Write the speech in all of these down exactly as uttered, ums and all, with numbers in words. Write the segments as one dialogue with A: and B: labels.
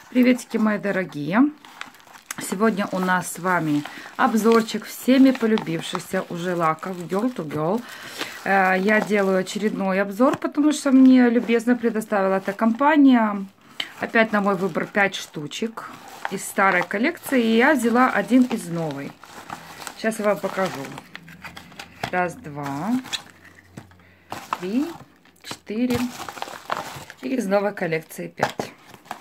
A: Приветики, мои дорогие! Сегодня у нас с вами обзорчик всеми полюбившихся уже лаков Girl to Girl. Я делаю очередной обзор, потому что мне любезно предоставила эта компания. Опять на мой выбор пять штучек из старой коллекции. И я взяла один из новой. Сейчас я вам покажу. Раз, два, три, четыре. И из новой коллекции пять.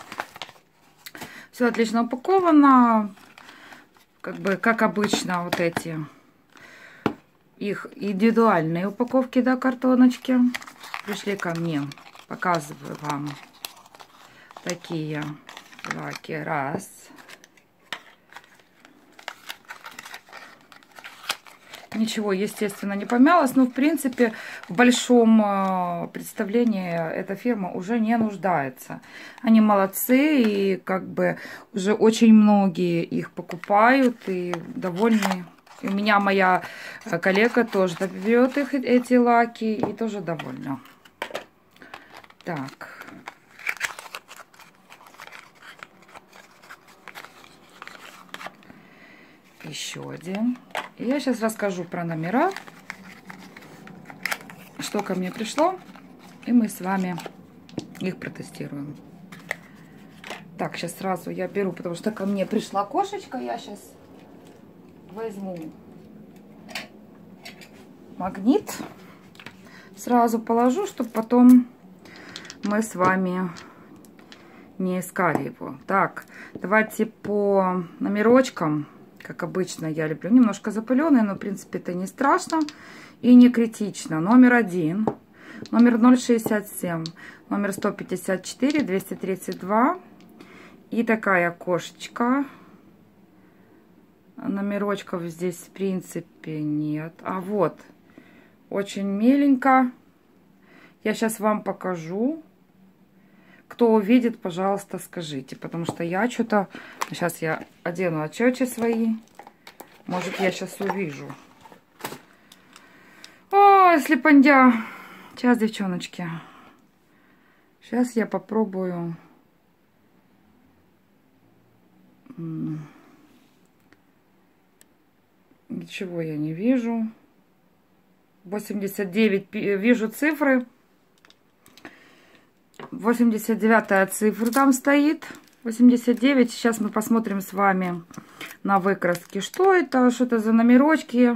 A: Все отлично упаковано. Как бы, как обычно, вот эти их индивидуальные упаковки, да, картоночки пришли ко мне. Показываю вам такие лаки. Раз. Ничего, естественно, не помялось. Но, в принципе, в большом представлении эта фирма уже не нуждается. Они молодцы, и как бы уже очень многие их покупают и довольны. И у меня моя коллега тоже берет их, эти лаки, и тоже довольна. Так. Еще один. И я сейчас расскажу про номера, что ко мне пришло, и мы с вами их протестируем. Так, сейчас сразу я беру, потому что ко мне пришла кошечка. Я сейчас возьму магнит, сразу положу, чтобы потом мы с вами не искали его. Так, давайте по номерочкам. Как обычно, я люблю немножко запыленные, но в принципе это не страшно и не критично. Номер один, номер ноль шестьдесят семь, номер сто пятьдесят четыре, двести тридцать два. И такая кошечка. Номерочков здесь в принципе нет. А вот, очень миленько. Я сейчас вам покажу. Кто увидит, пожалуйста, скажите. Потому что я что-то... Сейчас я одену очечки свои. Может, я сейчас увижу. Ой, слепандя. Сейчас, девчоночки. Сейчас я попробую. Ничего я не вижу. восемьдесят девять. Вижу цифры. восемьдесят девятая цифра там стоит. восемьдесят девять. Сейчас мы посмотрим с вами на выкраски. Что это? Что это за номерочки?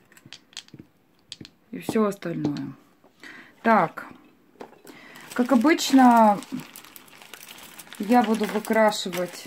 A: И все остальное. Так. Как обычно, я буду выкрашивать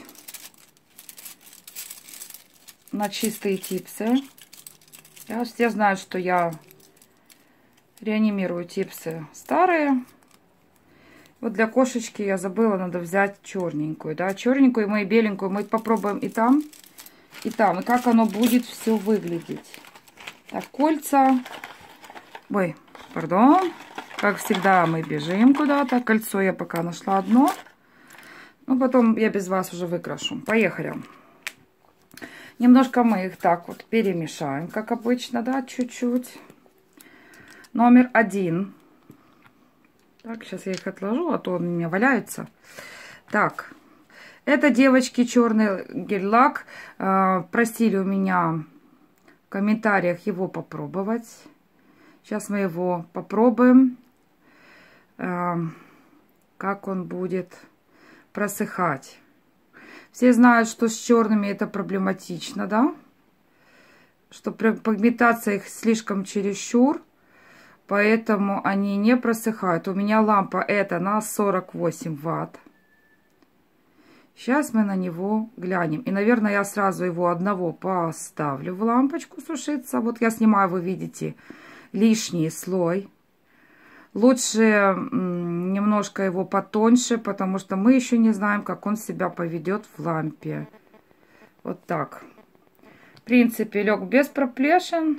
A: на чистые типсы. Я, все знают, что я реанимирую типсы старые. Вот для кошечки я забыла, надо взять черненькую, да, черненькую, мы и беленькую, мы попробуем и там, и там, и как оно будет все выглядеть. Так, кольца, ой, пардон, как всегда мы бежим куда-то, кольцо я пока нашла одно, но потом я без вас уже выкрашу. Поехали. Немножко мы их так вот перемешаем, как обычно, да, чуть-чуть. Номер один. Так, сейчас я их отложу, а то он у меня валяется. Так, это, девочки, черный гель-лак. Э, просили у меня в комментариях его попробовать. Сейчас мы его попробуем. Э, как он будет просыхать. Все знают, что с черными это проблематично, да? Что пигментация их слишком чересчур. Поэтому они не просыхают. У меня лампа эта на сорок восемь ватт. Сейчас мы на него глянем. И, наверное, я сразу его одного поставлю в лампочку сушиться. Вот я снимаю, вы видите, лишний слой. Лучше немножко его потоньше, потому что мы еще не знаем, как он себя поведет в лампе. Вот так. В принципе, лег без проплешин.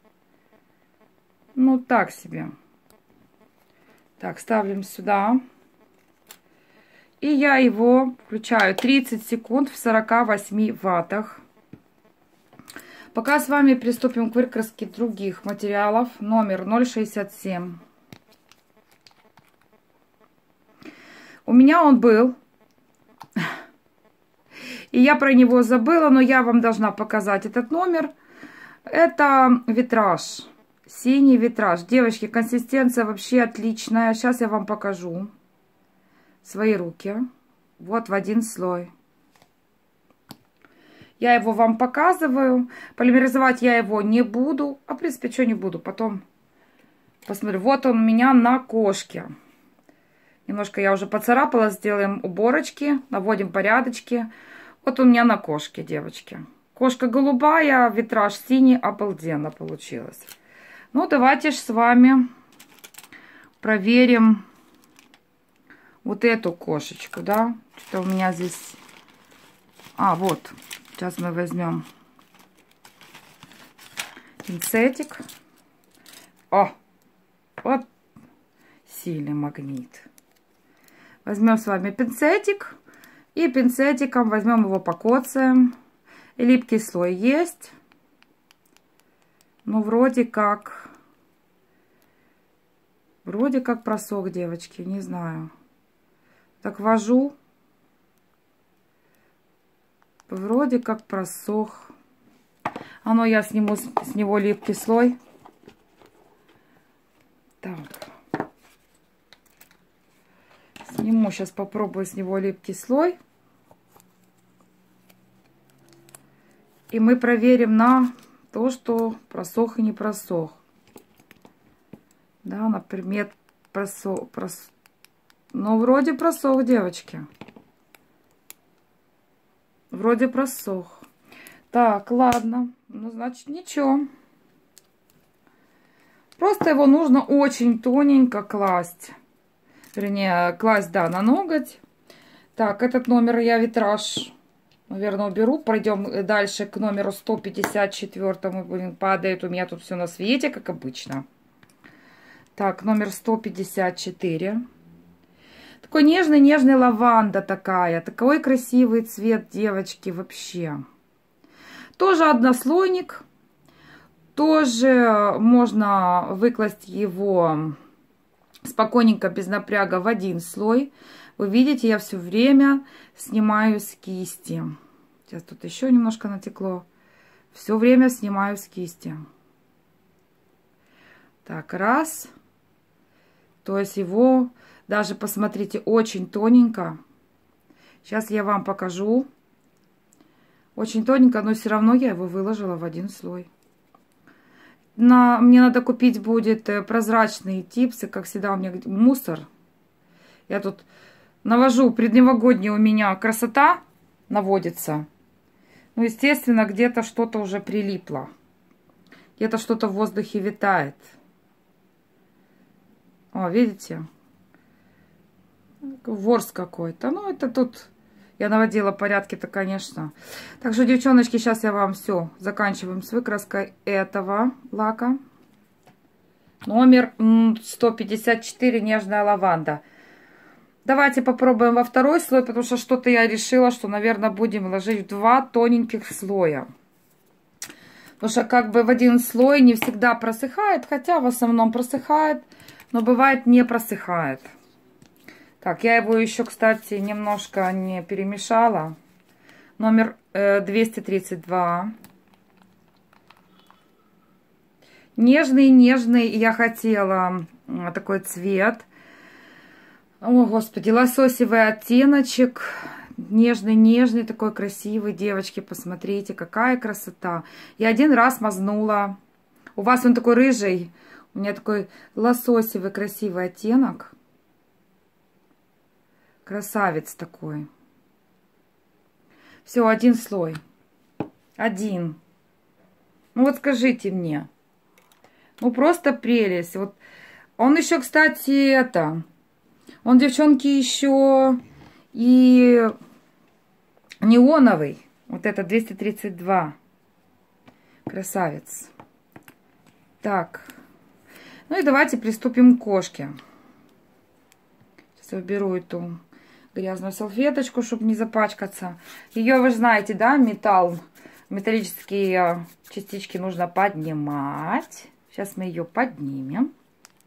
A: Ну, так себе. Так, ставим сюда. И я его включаю тридцать секунд в сорока восьми ваттах. Пока с вами приступим к выкраске других материалов. Номер ноль шестьдесят семь. У меня он был И я про него забыла, но я вам должна показать этот номер. Это витраж. Синий витраж. Девочки, консистенция вообще отличная. Сейчас я вам покажу свои руки. Вот в один слой. Я его вам показываю. Полимеризовать я его не буду. А в принципе, что не буду. Потом посмотрю. Вот он у меня на кошке. Немножко я уже поцарапала. Сделаем уборочки. Наводим порядочки. Вот он у меня на кошке, девочки. Кошка голубая, витраж синий. Обалденно получилось. Ну, давайте же с вами проверим вот эту кошечку, да. Что у меня здесь... А, вот. Сейчас мы возьмем пинцетик. О, вот сильный магнит. Возьмем с вами пинцетик. И пинцетиком возьмем его, покоцаем. И липкий слой есть. Ну, вроде как... Вроде как просох, девочки. Не знаю. Так ввожу. Вроде как просох. А ну я сниму с, с него липкий слой. Так. Сниму, сейчас попробую с него липкий слой. И мы проверим на то, что просох и не просох. Да, например, просох. Прос... Ну, вроде просох, девочки. Вроде просох. Так, ладно. Ну, значит, ничего. Просто его нужно очень тоненько класть. Вернее, класть, да, на ноготь. Так, этот номер я витраж, наверное, уберу. Пройдем дальше к номеру сто пятьдесят четыре. Блин, падает у меня тут все на свете, как обычно. Так, номер сто пятьдесят четыре. Такой нежный-нежный лаванда такая. Такой красивый цвет, девочки, вообще. Тоже однослойник. Тоже можно выкласть его спокойненько, без напряга, в один слой. Вы видите, я все время снимаю с кисти. Сейчас тут еще немножко натекло. Все время снимаю с кисти. Так, раз. То есть его... Даже, посмотрите, очень тоненько. Сейчас я вам покажу. Очень тоненько, но все равно я его выложила в один слой. На, мне надо купить будет прозрачные типсы. Как всегда, у меня мусор. Я тут навожу. Предновогодняя у меня красота наводится. Ну, естественно, где-то что-то уже прилипло. Где-то что-то в воздухе витает. О, видите? Ворс какой-то. Ну, это тут я наводила порядки-то, конечно. Так что, девчоночки, сейчас я вам все заканчиваем с выкраской этого лака. Номер сто пятьдесят четыре, нежная лаванда. Давайте попробуем во второй слой, потому что что-то я решила, что, наверное, будем ложить в два тоненьких слоя. Потому что как бы в один слой не всегда просыхает, хотя в основном просыхает, но бывает не просыхает. Так, я его еще, кстати, немножко не перемешала. Номер э, двести тридцать два. Нежный, нежный. Я хотела э, такой цвет. О, господи, лососевый оттеночек. Нежный, нежный, такой красивый. Девочки, посмотрите, какая красота. Я один раз мазнула. У вас он такой рыжий. У меня такой лососевый красивый оттенок. Красавец такой. Все, один слой. Один. Ну вот скажите мне. Ну просто прелесть. Вот. Он еще, кстати, это... Он, девчонки, еще и неоновый. Вот это двести тридцать два. Красавец. Так. Ну и давайте приступим к кошке. Сейчас я уберу эту грязную салфеточку, чтобы не запачкаться. Ее, вы знаете, да, металл, металлические частички нужно поднимать. Сейчас мы ее поднимем.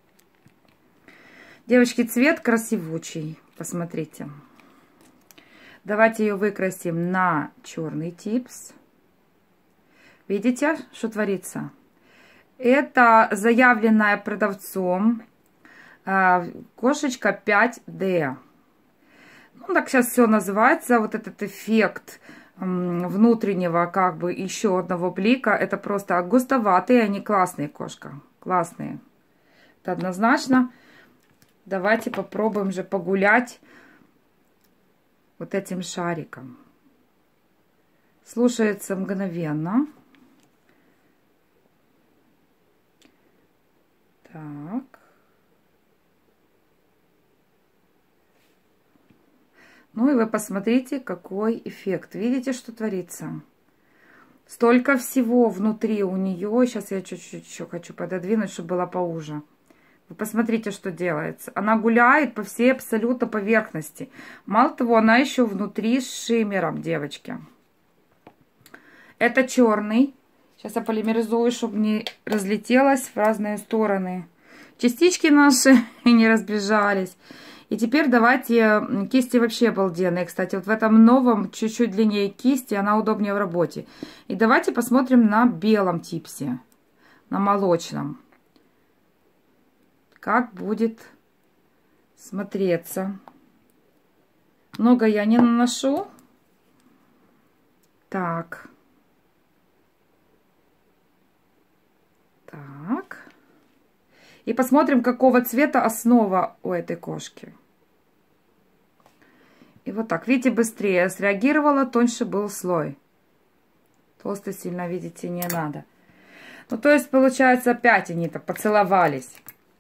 A: Девочки, цвет красивучий. Посмотрите. Давайте ее выкрасим на черный типс. Видите, что творится? Это заявленная продавцом кошечка пять дэ. Ну, так сейчас все называется. Вот этот эффект внутреннего, как бы, еще одного блика. Это просто густоватые, они классные, кошка. Классные. Это однозначно. Давайте попробуем же погулять вот этим шариком. Слушается мгновенно. Так. Ну и вы посмотрите, какой эффект. Видите, что творится? Столько всего внутри у нее. Сейчас я чуть-чуть еще хочу пододвинуть, чтобы было поуже. Вы посмотрите, что делается. Она гуляет по всей абсолютно поверхности. Мало того, она еще внутри с шиммером, девочки. Это черный. Сейчас я полимеризую, чтобы не разлетелось в разные стороны. Частички наши не разбежались. И теперь давайте, кисти вообще обалденные. Кстати, вот в этом новом чуть-чуть длиннее кисти, она удобнее в работе. И давайте посмотрим на белом типсе, на молочном. Как будет смотреться. Много я не наношу. Так. Так. И посмотрим, какого цвета основа у этой кошки. И вот так, видите, быстрее среагировала, тоньше был слой. Толстый сильно, видите, не надо. Ну, то есть, получается, опять они-то поцеловались.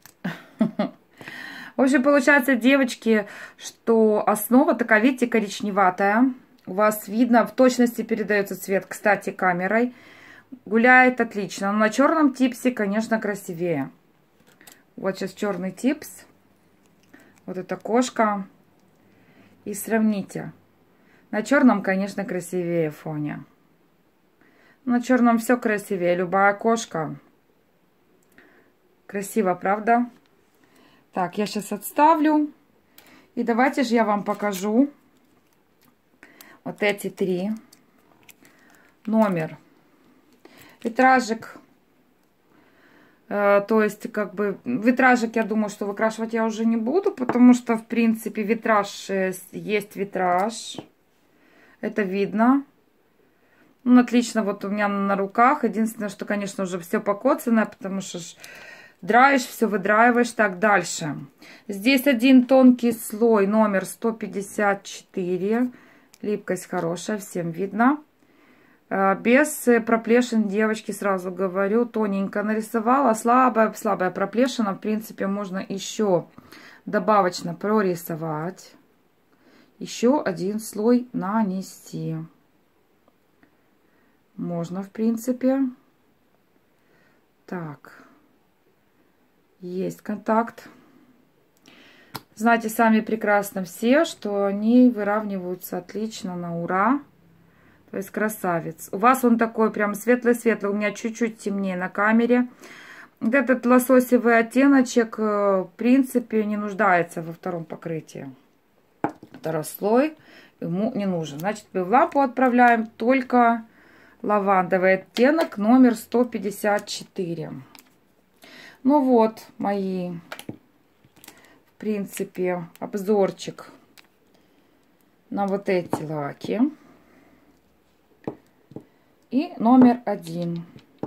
A: В общем, получается, девочки, что основа такая, видите, коричневатая. У вас видно, в точности передается цвет, кстати, камерой. Гуляет отлично. Но на черном типсе, конечно, красивее. Вот сейчас черный типс. Вот эта кошка. И сравните. На черном, конечно, красивее фоне. На черном все красивее. Любая кошка. Красиво, правда? Так, я сейчас отставлю. И давайте же я вам покажу вот эти три. Номер. Витражик. Э, то есть, как бы, витражик, я думаю, что выкрашивать я уже не буду, потому что, в принципе, витраж есть витраж. Это видно. Он отлично вот у меня на руках. Единственное, что, конечно, уже все покоцанное, потому что драешь, все выдраиваешь. Так, дальше. Здесь один тонкий слой, номер сто пятьдесят четыре. Липкость хорошая, всем видно. Без проплешин, девочки, сразу говорю, тоненько нарисовала. Слабая, слабая проплешина, в принципе, можно еще добавочно прорисовать. Еще один слой нанести. Можно, в принципе. Так. Есть контакт. Знаете сами прекрасно все, что они выравниваются отлично, на ура. То есть красавец. У вас он такой прям светлый-светлый. У меня чуть-чуть темнее на камере. Вот этот лососевый оттеночек, в принципе, не нуждается во втором покрытии. Второй слой ему не нужен. Значит, мы в лампу отправляем только лавандовый оттенок, номер сто пятьдесят четыре. Ну вот, мои, в принципе, обзорчик на вот эти лаки. И номер один.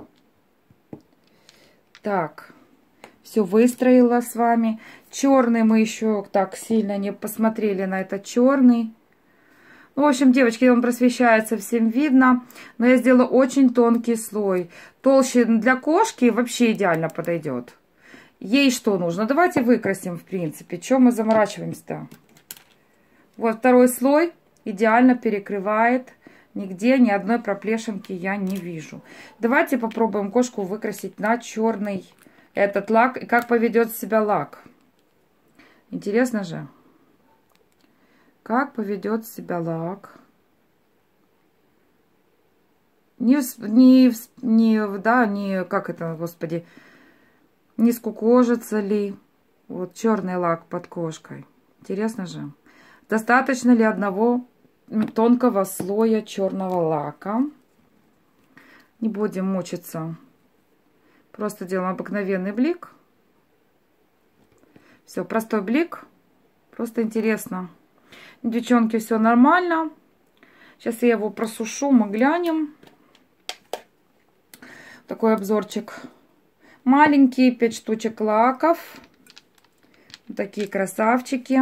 A: Так, все выстроила с вами. Черный мы еще так сильно не посмотрели на этот черный. Ну, в общем, девочки, он просвещается, всем видно. Но я сделала очень тонкий слой. Толще для кошки вообще идеально подойдет. Ей что нужно? Давайте выкрасим, в принципе. Чем мы заморачиваемся-то? Вот второй слой идеально перекрывает. Нигде ни одной проплешинки я не вижу. Давайте попробуем кошку выкрасить на черный этот лак. И как поведет себя лак. Интересно же. Как поведет себя лак. Не, не, не, да, не, как это, господи, не скукожится ли. Вот черный лак под кошкой. Интересно же. Достаточно ли одного тонкого слоя черного лака. Не будем мучиться. Просто делаем обыкновенный блик. Все, простой блик. Просто интересно. Девчонки, все нормально. Сейчас я его просушу, мы глянем. Такой обзорчик. Маленькие пять штучек лаков. Вот такие красавчики.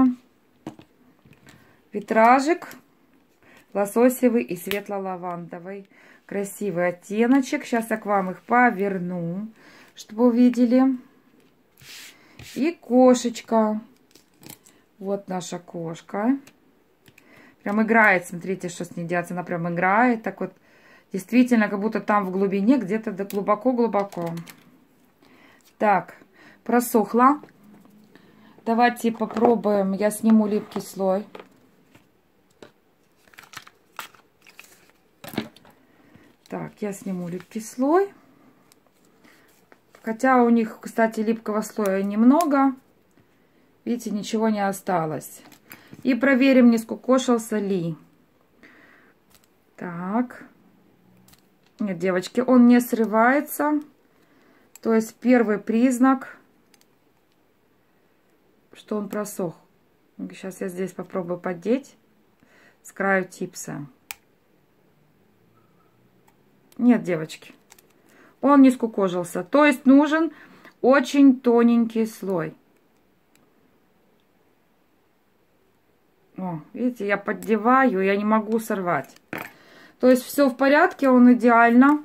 A: Витражик. Лососевый и светло-лавандовый. Красивый оттеночек. Сейчас я к вам их поверну, чтобы увидели. И кошечка. Вот наша кошка. Прям играет. Смотрите, что с ней делается. Она прям играет. Так вот. Действительно, как будто там в глубине, где-то глубоко-глубоко. Так. Просохла. Давайте попробуем. Я сниму липкий слой. Так, я сниму липкий слой. Хотя у них, кстати, липкого слоя немного. Видите, ничего не осталось. И проверим, не скукошился ли. Так. Нет, девочки, он не срывается. То есть первый признак, что он просох. Сейчас я здесь попробую поддеть с краю типса. Нет, девочки, он не скукожился. То есть нужен очень тоненький слой. О, видите, я поддеваю, я не могу сорвать. То есть все в порядке, он идеально.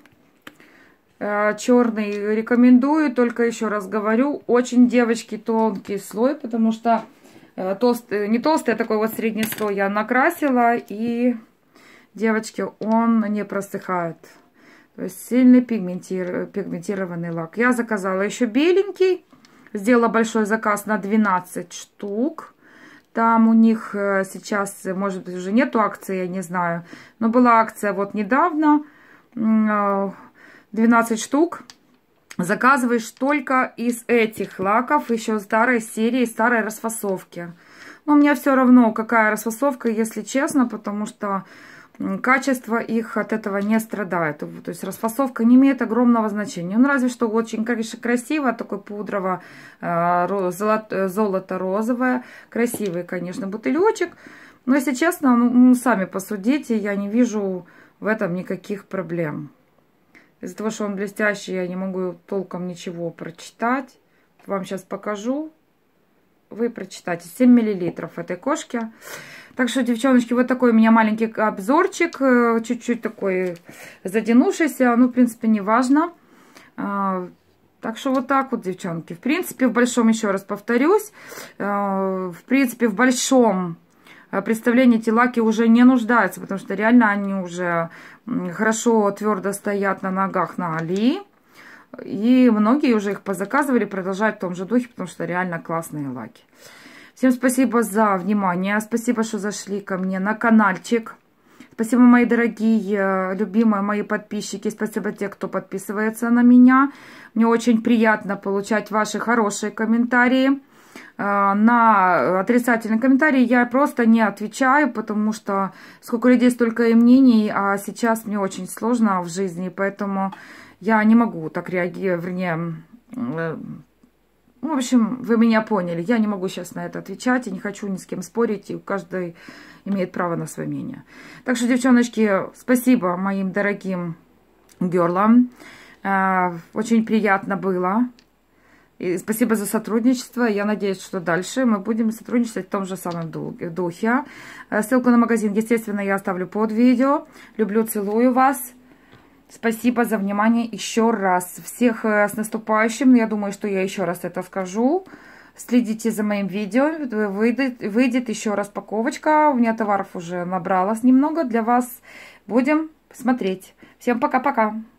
A: Черный рекомендую, только еще раз говорю, очень, девочки, тонкий слой, потому что толстый, не толстый, а такой вот средний слой я накрасила, и, девочки, он не просыхает. То есть сильный пигментир, пигментированный лак. Я заказала еще беленький, сделала большой заказ на двенадцать штук. Там у них сейчас, может быть, уже нету акции, я не знаю. Но была акция вот недавно. двенадцать штук. Заказываешь только из этих лаков, еще старой серии, старой расфасовки. Но мне все равно, какая расфасовка, если честно, потому что качество их от этого не страдает. То есть расфасовка не имеет огромного значения. Ну, разве что очень, конечно, красиво, такой пудрово, золото-розовое. Красивый, конечно, бутылечек. Но, если честно, ну, сами посудите, я не вижу в этом никаких проблем. Из-за того, что он блестящий, я не могу толком ничего прочитать. Вам сейчас покажу. Вы прочитайте. семь миллилитров этой кошки. Так что, девчоночки, вот такой у меня маленький обзорчик. Чуть-чуть такой затянувшийся. Ну, в принципе, не важно. Так что вот так вот, девчонки. В принципе, в большом, еще раз повторюсь, в принципе, в большом представлении эти лаки уже не нуждаются, потому что реально они уже хорошо, твердо стоят на ногах на Али. И многие уже их позаказывали, продолжают в том же духе, потому что реально классные лаки. Всем спасибо за внимание. Спасибо, что зашли ко мне на каналчик. Спасибо, мои дорогие, любимые мои подписчики. Спасибо те, кто подписывается на меня. Мне очень приятно получать ваши хорошие комментарии. На отрицательные комментарии я просто не отвечаю, потому что сколько людей, столько и мнений, а сейчас мне очень сложно в жизни, поэтому я не могу так реагировать, вернее, в общем, вы меня поняли, я не могу сейчас на это отвечать, и не хочу ни с кем спорить, и каждый имеет право на свое мнение. Так что, девчоночки, спасибо моим дорогим герлам, очень приятно было. И спасибо за сотрудничество. Я надеюсь, что дальше мы будем сотрудничать в том же самом духе. Ссылку на магазин, естественно, я оставлю под видео. Люблю, целую вас. Спасибо за внимание еще раз. Всех с наступающим. Я думаю, что я еще раз это скажу. Следите за моим видео. Выйдет, выйдет еще распаковочка. У меня товаров уже набралось немного. Для вас будем смотреть. Всем пока-пока.